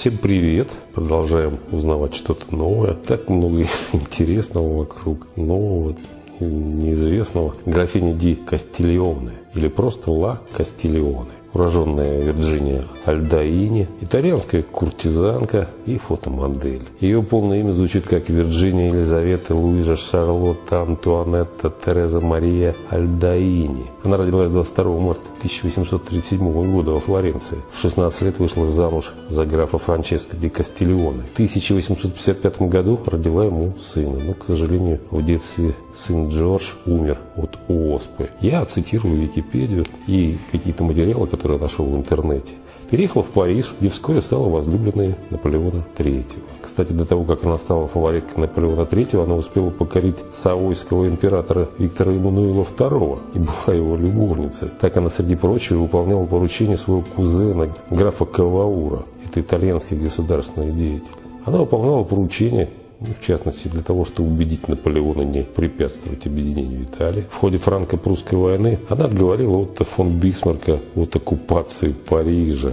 Всем привет! Продолжаем узнавать что-то новое. Так много интересного вокруг, нового, неизвестного. Графиня ди Кастильоне, или просто Ла Кастильоне. Уроженная Вирджиния Альдаини, итальянская куртизанка и фотомодель. Ее полное имя звучит как Вирджиния Елизавета Луиза Шарлотта Антуанетта Тереза Мария Альдаини. Она родилась 22 марта 1837 года во Флоренции. В 16 лет вышла замуж за графа Франческо ди Кастильоне. В 1855 году родила ему сына, но, к сожалению, в детстве сын Джордж умер от оспы. Я цитирую Википедию и какие-то материалы, которые я нашел в интернете. Переехала в Париж, где вскоре стала возлюбленной Наполеона III. Кстати, до того, как она стала фавориткой Наполеона III, она успела покорить савойского императора Виктора Эммануила II и была его любовницей. Так она, среди прочего, выполняла поручения своего кузена, графа Каваура. Это итальянский государственный деятель. Она выполняла поручения, в частности, для того, чтобы убедить Наполеона не препятствовать объединению Италии. В ходе франко-прусской войны она отговорила Отто фон Бисмарка от оккупации Парижа.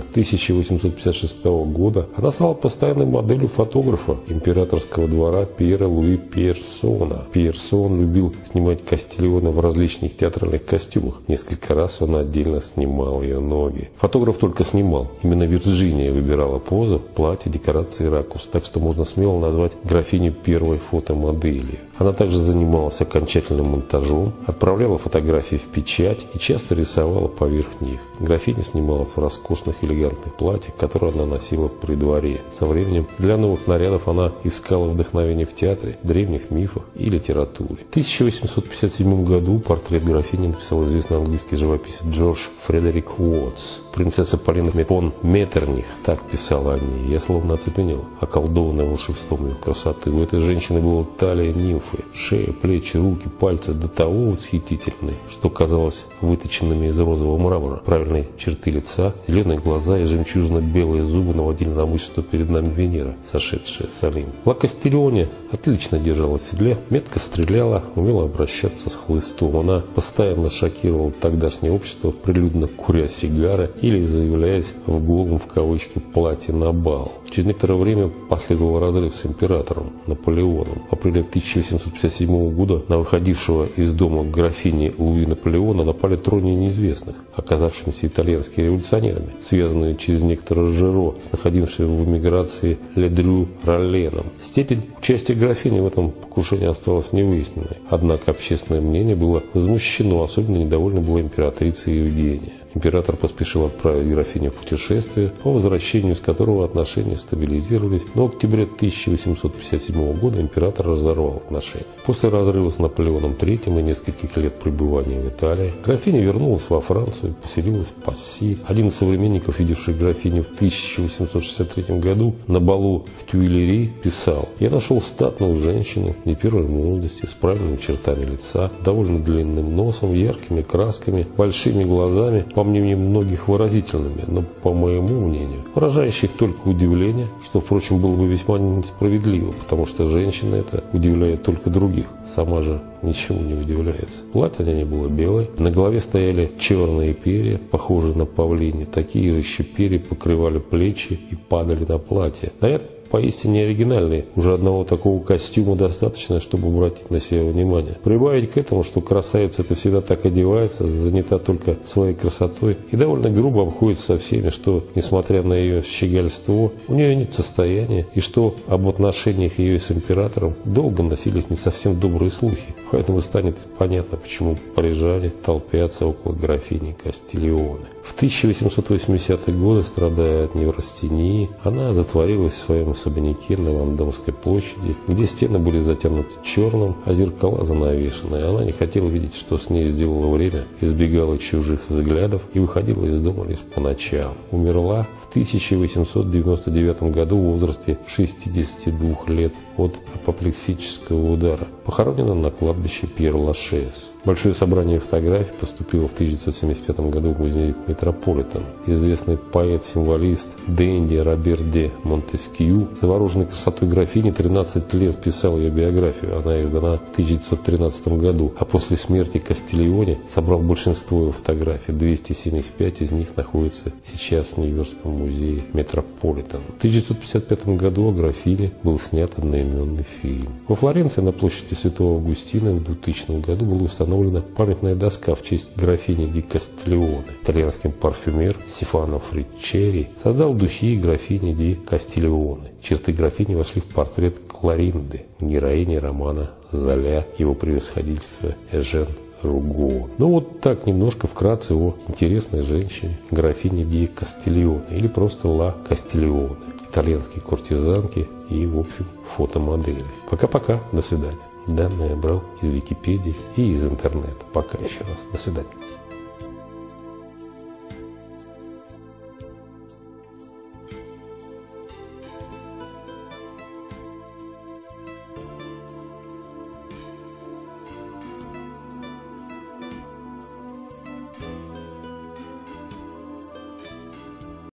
1856 года она стала постоянной моделью фотографа императорского двора Пьера Луи Пьерсона. Пьерсон любил снимать Кастильоне в различных театральных костюмах. Несколько раз он отдельно снимал ее ноги. Фотограф только снимал. Именно Вирджиния выбирала позу, платье, декорации и ракурс. Так что можно смело назвать графиню первой фотомодели. Она также занималась окончательным монтажом, отправляла фотографии в печать и часто рисовала поверх них. Графиня снималась в роскошных элегантных платьях, которые она носила при дворе. Со временем для новых нарядов она искала вдохновение в театре, древних мифах и литературе. В 1857 году портрет графини написал известный английский живописец Джордж Фредерик Уотс. Принцесса Полина фон Меттерних, так писала о ней. Я словно оцепенела, околдованная волшебством ее красоты. У этой женщины была талия нимфы, шея, плечи, руки, пальцы до того восхитительны, что казалось выточенными из розового мрамора. Правильные черты лица, зеленые глаза и жемчужно-белые зубы наводили на мысль, что перед нами Венера, сошедшая с Олимпа. Ла Кастильоне отлично держалась в седле, метко стреляла, умела обращаться с хлыстом. Она постоянно шокировала тогдашнее общество, прилюдно куря сигары или заявляясь в голом в кавычки платье на бал. Через некоторое время последовал разрыв с императором Наполеоном. В апреле 1857 года на выходившего из дома графини Луи Наполеона напали трое неизвестных, оказавшимися итальянскими революционерами, связанные через некоторое Жиро с находившимся в эмиграции Ледрю Ролленом. Степень участия графини в этом покушении осталась невыясненной. Однако общественное мнение было возмущено, особенно недовольна была императрица Евгения. Император поспешил отправить графиню в путешествие, по возвращению из которого отношения стабилизировались, но в октябре 1857 года император разорвал отношения. После разрыва с Наполеоном III и нескольких лет пребывания в Италии, графиня вернулась во Францию и поселилась в Пасси. Один из современников, видевший графиню в 1863 году на балу в Тюильри, писал: «Я нашел статную женщину не первой молодости, с правильными чертами лица, довольно длинным носом, яркими красками, большими глазами, по мнению многих выразительными, но, по моему мнению, выражающих только удивление, что, впрочем, было бы весьма несправедливо, потому что женщина эта удивляет только других, сама же ничему не удивляется». Платье на ней было белое, на голове стояли черные перья, похожие на павлини, такие же еще перья покрывали плечи и падали на платье. Наряд поистине оригинальный. Уже одного такого костюма достаточно, чтобы обратить на себя внимание. Прибавить к этому, что красавица это всегда так одевается, занята только своей красотой и довольно грубо обходится со всеми, что, несмотря на ее щегольство, у нее нет состояния, и что об отношениях ее с императором долго носились не совсем добрые слухи. Поэтому станет понятно, почему парижане толпятся около графини Кастильоне. В 1880-е годы, страдая от неврастении, она затворилась в своем особняке на Вандомской площади, где стены были затянуты черным, а зеркала занавешены. Она не хотела видеть, что с ней сделало время, избегала чужих взглядов и выходила из дома лишь по ночам. Умерла в 1899 году в возрасте 62 лет от апоплексического удара. Похоронена на кладбище Пьер-Лашез. Большое собрание фотографий поступило в 1975 году в музей Метрополитен. Известный поэт-символист Дэнди Роберт де Монтескью, завороженный красотой графини, 13 лет писал ее биографию. Она издана в 1913 году, а после смерти Кастильоне собрал большинство ее фотографий. 275 из них находятся сейчас в Нью-Йоркском музее Метрополитен. В 1955 году о графине был снят одноименный фильм. Во Флоренции на площади Святого Августина в 2000 году была установлена памятная доска в честь графини ди Кастильоне. Итальянский парфюмер Стефано Фричери создал духи графини ди Кастильоне. Черты графини вошли в портрет Кларинды, героини романа Золя, его превосходительство Эжен Руго. Ну вот так немножко вкратце о интересной женщине, графине ди Кастильоне или просто Ла Кастильоне, итальянские куртизанки и, в общем, фотомодели. Пока-пока, до свидания. Данные я брал из Википедии и из интернета. Пока еще раз. До свидания.